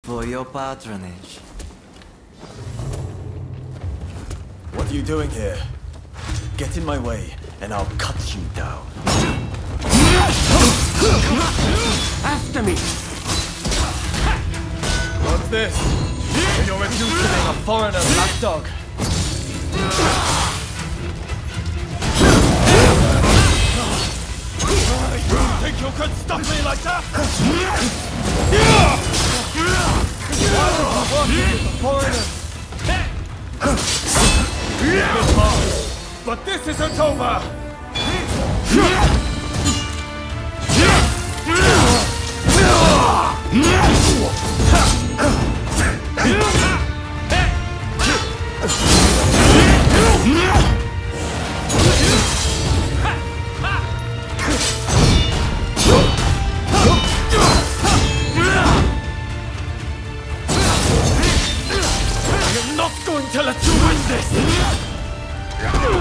for your patronage. What are you doing here? Get in my way, and I'll cut you down. After me! What's this? You're reduced to being a foreigner, lapdog. You think you could stop me like that? But this isn't over! I'm not going to let you win this!